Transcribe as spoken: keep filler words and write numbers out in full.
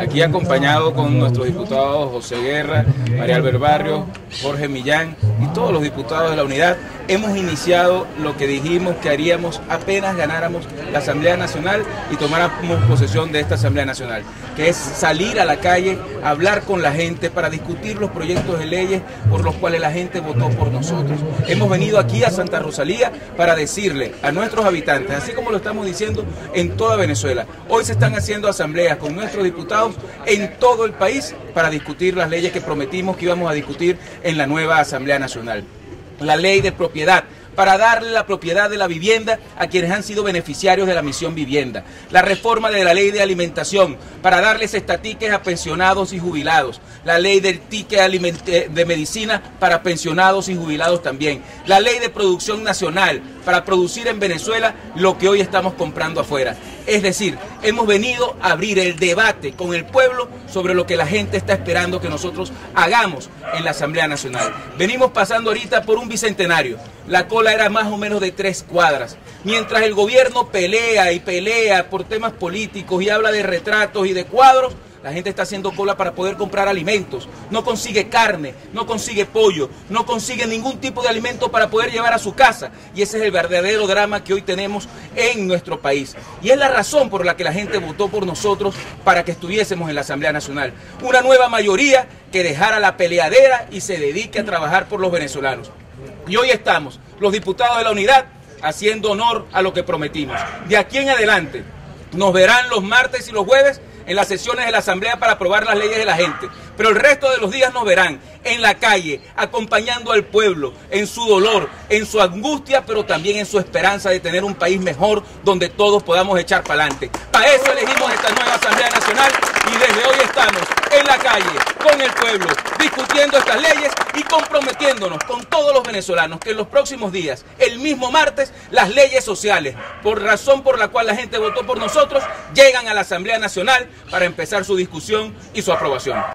aquí acompañado con nuestros diputados José Guerra, María Albert Barrios, Jorge Millán y todos los diputados de la Unidad, hemos iniciado lo que dijimos que haríamos apenas ganáramos la Asamblea Nacional y tomáramos posesión de esta Asamblea Nacional, que es salir a la calle, hablar con la gente para discutir los proyectos de leyes por los cuales la gente votó por nosotros. Hemos venido aquí a Santa Rosalía para decirle a nuestros habitantes, así como lo estamos diciendo en toda Venezuela, hoy se están haciendo asambleas con nuestros diputados en todo el país para discutir las leyes que prometimos que íbamos a discutir en la nueva Asamblea Nacional. La ley de propiedad, para darle la propiedad de la vivienda a quienes han sido beneficiarios de la misión vivienda. La reforma de la ley de alimentación, para darles estatiques a pensionados y jubilados. La ley del ticket de medicina para pensionados y jubilados también. La ley de producción nacional, para producir en Venezuela lo que hoy estamos comprando afuera. Es decir, hemos venido a abrir el debate con el pueblo sobre lo que la gente está esperando que nosotros hagamos en la Asamblea Nacional. Venimos pasando ahorita por un bicentenario. La cola era más o menos de tres cuadras. Mientras el gobierno pelea y pelea por temas políticos y habla de retratos y de cuadros, la gente está haciendo cola para poder comprar alimentos. No consigue carne, no consigue pollo, no consigue ningún tipo de alimento para poder llevar a su casa. Y ese es el verdadero drama que hoy tenemos en nuestro país. Y es la razón por la que la gente votó por nosotros para que estuviésemos en la Asamblea Nacional. Una nueva mayoría que dejara la peleadera y se dedique a trabajar por los venezolanos. Y hoy estamos, los diputados de la Unidad, haciendo honor a lo que prometimos. De aquí en adelante nos verán los martes y los jueves en las sesiones de la Asamblea para aprobar las leyes de la gente. Pero el resto de los días nos verán en la calle, acompañando al pueblo, en su dolor, en su angustia, pero también en su esperanza de tener un país mejor donde todos podamos echar para adelante. Para eso elegimos esta nueva Asamblea Nacional y desde hoy estamos en la calle, con el pueblo, discutiendo estas leyes y comprometiéndonos con todos los venezolanos que en los próximos días, el mismo martes, las leyes sociales, por razón por la cual la gente votó por nosotros, llegan a la Asamblea Nacional para empezar su discusión y su aprobación.